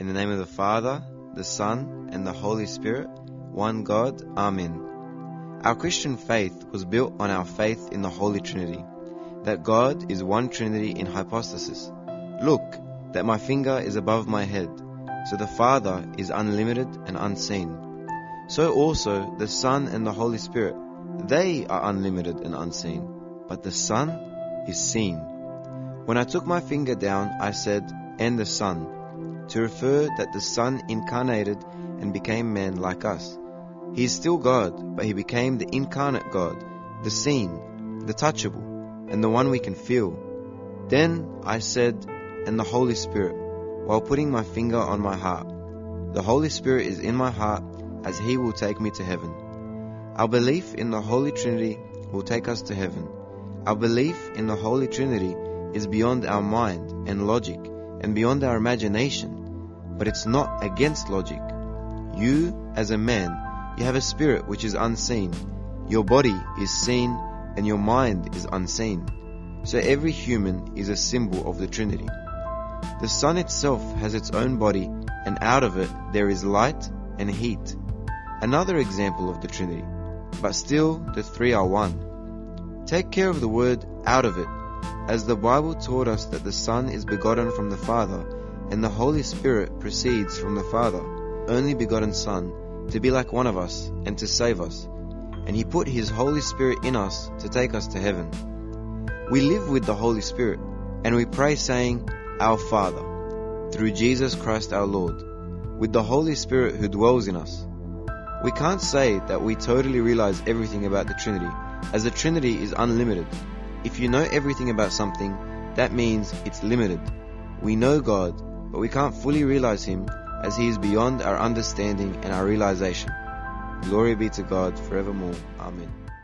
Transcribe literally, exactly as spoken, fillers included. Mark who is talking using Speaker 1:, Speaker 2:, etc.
Speaker 1: In the name of the Father, the Son, and the Holy Spirit, one God. Amen. Our Christian faith was built on our faith in the Holy Trinity, that God is one Trinity in hypostasis. Look, that my finger is above my head, so the Father is unlimited and unseen. So also the Son and the Holy Spirit, they are unlimited and unseen, but the Son is seen. When I took my finger down, I said, and the Son, to refer that the Son incarnated and became man like us. He is still God, but he became the incarnate God, the seen, the touchable, and the one we can feel. Then I said, and the Holy Spirit, while putting my finger on my heart. The Holy Spirit is in my heart, as he will take me to heaven. Our belief in the Holy Trinity will take us to heaven. Our belief in the Holy Trinity is beyond our mind and logic and beyond our imagination, but it's not against logic. You, as a man, you have a spirit which is unseen. Your body is seen and your mind is unseen. So every human is a symbol of the Trinity. The sun itself has its own body, and out of it there is light and heat. Another example of the Trinity, but still the three are one. Take care of the word out of it, as the Bible taught us that the Son is begotten from the Father, and the Holy Spirit proceeds from the Father, only begotten Son, to be like one of us and to save us. And he put his Holy Spirit in us to take us to heaven. We live with the Holy Spirit, and we pray saying, Our Father, through Jesus Christ our Lord, with the Holy Spirit who dwells in us. We can't say that we totally realize everything about the Trinity, as the Trinity is unlimited. If you know everything about something, that means it's limited. We know God, but we can't fully realize him, as he is beyond our understanding and our realization. Glory be to God forevermore. Amen.